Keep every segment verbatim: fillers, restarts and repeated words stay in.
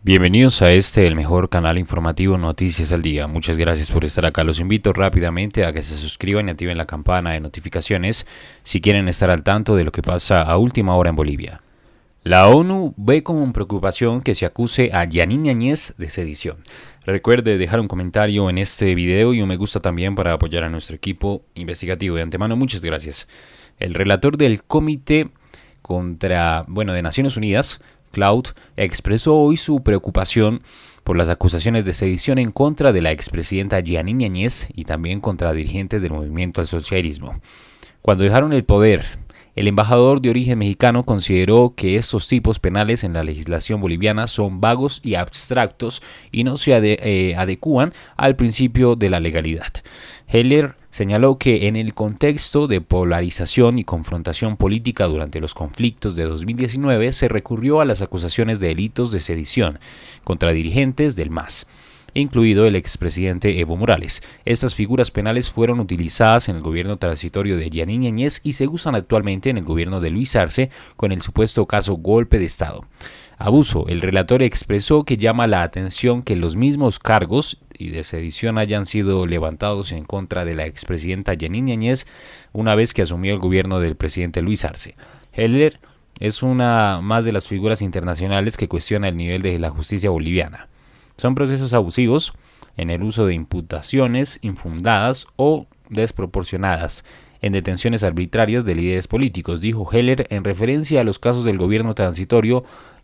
Bienvenidos a este, el mejor canal informativo Noticias al Día. Muchas gracias por estar acá. Los invito rápidamente a que se suscriban y activen la campana de notificaciones si quieren estar al tanto de lo que pasa a última hora en Bolivia. La ONU ve con preocupación que se acuse a Jeanine Áñez de sedición. Recuerde dejar un comentario en este video y un me gusta también para apoyar a nuestro equipo investigativo. De antemano, muchas gracias. El relator del Comité contra, bueno, de Naciones Unidas, Claude, expresó hoy su preocupación por las acusaciones de sedición en contra de la expresidenta Jeanine Áñez y también contra dirigentes del movimiento al socialismo. Cuando dejaron el poder, el embajador de origen mexicano consideró que estos tipos penales en la legislación boliviana son vagos y abstractos y no se ade eh, adecúan al principio de la legalidad. Heller señaló que en el contexto de polarización y confrontación política durante los conflictos de dos mil diecinueve se recurrió a las acusaciones de delitos de sedición contra dirigentes del M A S, incluido el expresidente Evo Morales. Estas figuras penales fueron utilizadas en el gobierno transitorio de Jeanine Áñez y se usan actualmente en el gobierno de Luis Arce con el supuesto caso golpe de Estado. Abuso. El relator expresó que llama la atención que los mismos cargos y de sedición hayan sido levantados en contra de la expresidenta Jeanine Áñez una vez que asumió el gobierno del presidente Luis Arce. Heller es una más de las figuras internacionales que cuestiona el nivel de la justicia boliviana. Son procesos abusivos en el uso de imputaciones infundadas o desproporcionadas en detenciones arbitrarias de líderes políticos, dijo Heller en referencia a los casos del gobierno transitorio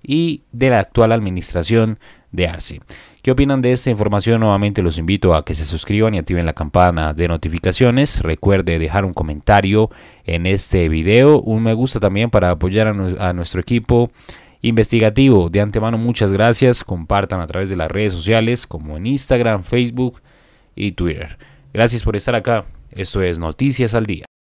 y de la actual administración de Arce. ¿Qué opinan de esta información? Nuevamente los invito a que se suscriban y activen la campana de notificaciones. Recuerde dejar un comentario en este video, un me gusta también para apoyar a, nu a nuestro equipo investigativo. De antemano, muchas gracias. Compartan a través de las redes sociales como en Instagram, Facebook y Twitter. Gracias por estar acá. Esto es Noticias al Día.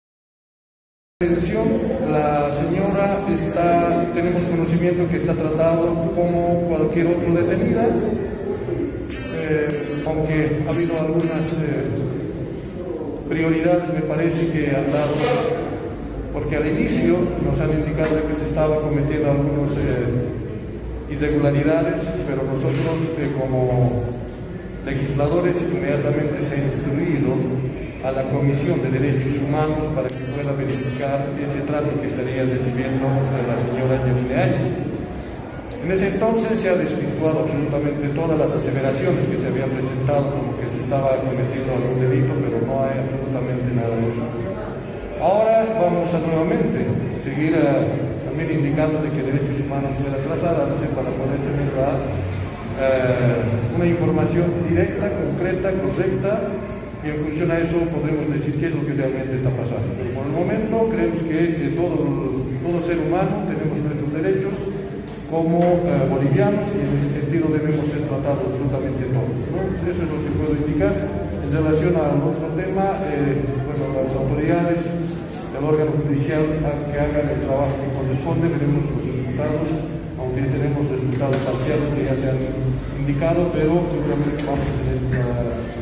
La señora está, tenemos conocimiento que está tratado como cualquier otro detenida, eh, aunque ha habido algunas eh, prioridades, me parece que han dado, porque al inicio nos han indicado que se estaba cometiendo algunas eh, irregularidades, pero nosotros eh, como legisladores inmediatamente se ha instruido a la Comisión de Derechos Humanos para que pueda verificar ese trato que estaría recibiendo la señora Jeanine Áñez. En ese entonces se ha desvirtuado absolutamente todas las aseveraciones que se habían presentado como que se estaba cometiendo algún delito, pero no hay absolutamente nada de eso. Ahora vamos a nuevamente seguir a, también indicando de que Derechos Humanos pueda tratarse para poder tener la, eh, una información directa, concreta, correcta, y en función a eso podremos decir qué es lo que realmente está pasando. Pero por el momento creemos que eh, todo, todo ser humano tenemos nuestros derechos como eh, bolivianos y en ese sentido debemos ser tratados absolutamente todos, ¿no? Eso es lo que puedo indicar. En relación al otro tema, eh, bueno, las autoridades del órgano judicial que hagan el trabajo que corresponde, veremos los resultados, aunque tenemos resultados parciales que ya se han indicado, pero seguramente vamos a tener una...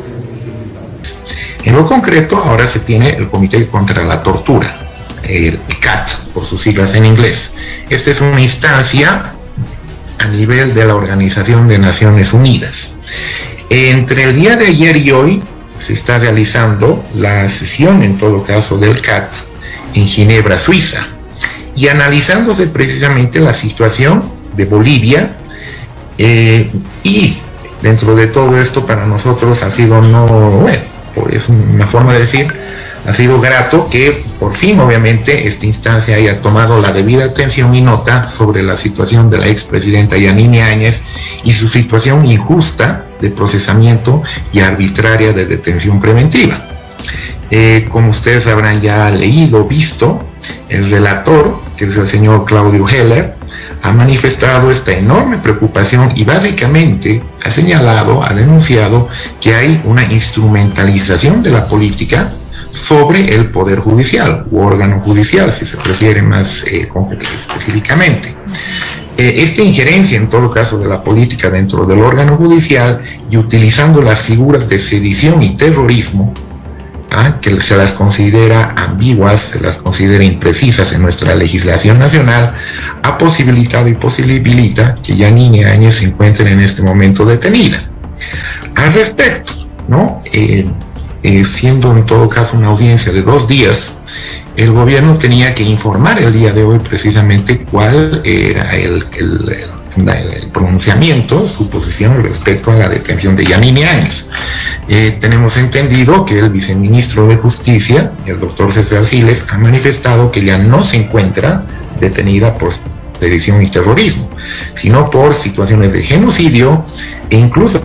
En lo concreto, ahora se tiene el Comité contra la Tortura, el C A T, por sus siglas en inglés. Esta es una instancia a nivel de la Organización de Naciones Unidas. Entre el día de ayer y hoy se está realizando la sesión, en todo caso, del C A T en Ginebra, Suiza, y analizándose precisamente la situación de Bolivia eh, y dentro de todo esto para nosotros ha sido no, bueno, es una forma de decir, ha sido grato que por fin obviamente esta instancia haya tomado la debida atención y nota sobre la situación de la expresidenta Jeanine Áñez y su situación injusta de procesamiento y arbitraria de detención preventiva. Eh, como ustedes habrán ya leído, visto, el relator, que es el señor Claudio Heller, ha manifestado esta enorme preocupación y básicamente ha señalado, ha denunciado que hay una instrumentalización de la política sobre el Poder Judicial, u órgano judicial, si se prefiere más eh, específicamente. Eh, esta injerencia, en todo caso, de la política dentro del órgano judicial y utilizando las figuras de sedición y terrorismo ¿ah? que se las considera ambiguas, se las considera imprecisas en nuestra legislación nacional, ha posibilitado y posibilita que Yanine Áñez se encuentre en este momento detenida. Al respecto, ¿no? Eh, eh, siendo en todo caso una audiencia de dos días, el gobierno tenía que informar el día de hoy precisamente cuál era el, el, el, el pronunciamiento, su posición respecto a la detención de Yanine Áñez. Eh, tenemos entendido que el viceministro de Justicia, el doctor César Siles, ha manifestado que ya no se encuentra detenida por sedición y terrorismo, sino por situaciones de genocidio e incluso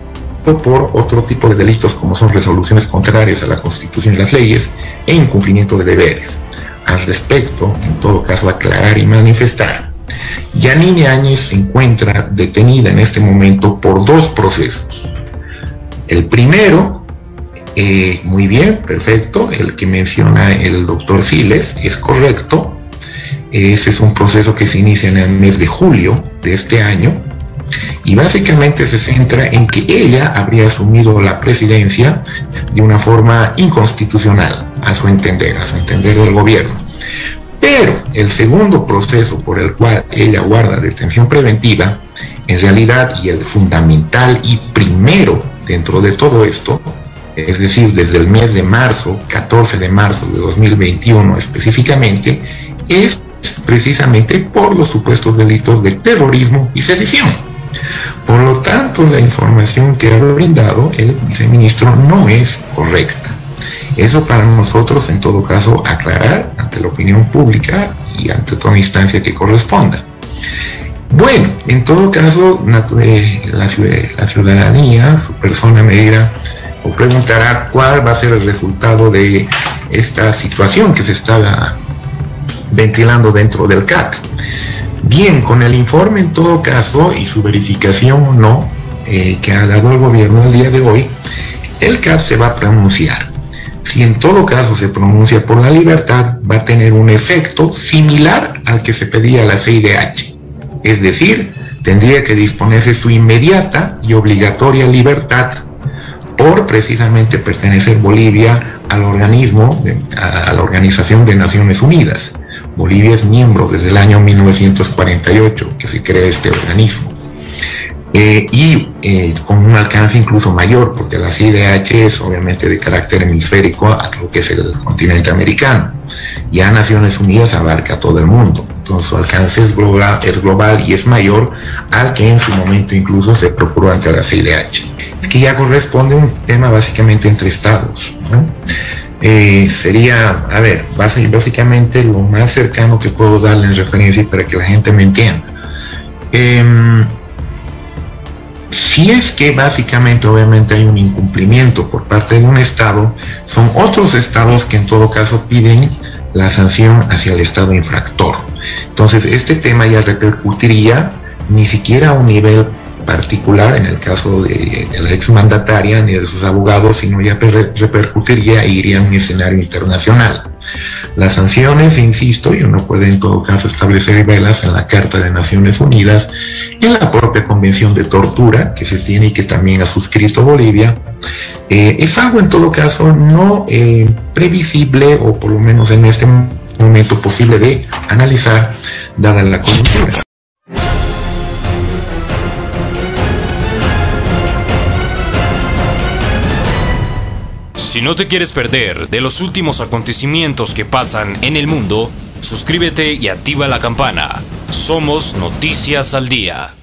por otro tipo de delitos como son resoluciones contrarias a la Constitución y las leyes e incumplimiento de deberes. Al respecto, en todo caso, aclarar y manifestar, Yanine Áñez se encuentra detenida en este momento por dos procesos. El primero, eh, muy bien, perfecto, el que menciona el doctor Siles es correcto. Ese es un proceso que se inicia en el mes de julio de este año, y básicamente se centra en que ella habría asumido la presidencia de una forma inconstitucional, a su entender, a su entender del gobierno. Pero el segundo proceso por el cual ella guarda detención preventiva, en realidad, y el fundamental y primero dentro de todo esto, es decir, desde el mes de marzo, catorce de marzo de dos mil veintiuno específicamente, es precisamente por los supuestos delitos de terrorismo y sedición. Por lo tanto, la información que ha brindado el viceministro no es correcta. Eso para nosotros, en todo caso, aclarar ante la opinión pública y ante toda instancia que corresponda. Bueno, en todo caso, la, la ciudadanía, su persona me dirá o preguntará cuál va a ser el resultado de esta situación que se está ventilando dentro del C A T. Bien, con el informe en todo caso y su verificación o no eh, que ha dado el gobierno el día de hoy, el C A T se va a pronunciar. Si en todo caso se pronuncia por la libertad, va a tener un efecto similar al que se pedía a la C I D H. Es decir, tendría que disponerse su inmediata y obligatoria libertad por precisamente pertenecer Bolivia al organismo, de, a, a la Organización de Naciones Unidas. Bolivia es miembro desde el año mil novecientos cuarenta y ocho que se crea este organismo. Eh, y eh, con un alcance incluso mayor, porque la C I D H es obviamente de carácter hemisférico a lo que es el continente americano. Ya Naciones Unidas abarca a todo el mundo, entonces su alcance es global, es global y es mayor al que en su momento incluso se procuró ante la C I D H. Es que ya corresponde un tema básicamente entre estados, ¿no? Eh, sería, a ver, básicamente lo más cercano que puedo darle en referencia para que la gente me entienda. Eh, si es que básicamente obviamente hay un incumplimiento por parte de un estado, son otros estados que en todo caso piden la sanción hacia el estado infractor. Entonces este tema ya repercutiría ni siquiera a un nivel particular en el caso de, de la exmandataria ni de sus abogados, sino ya repercutiría e iría a un escenario internacional. Las sanciones, insisto, y uno puede en todo caso establecer velas en la Carta de Naciones Unidas, en la propia Convención de Tortura que se tiene y que también ha suscrito Bolivia, eh, es algo en todo caso no eh, previsible, o por lo menos en este momento posible de analizar, dada la coyuntura. Si no te quieres perder de los últimos acontecimientos que pasan en el mundo, suscríbete y activa la campana. Somos Noticias al Día.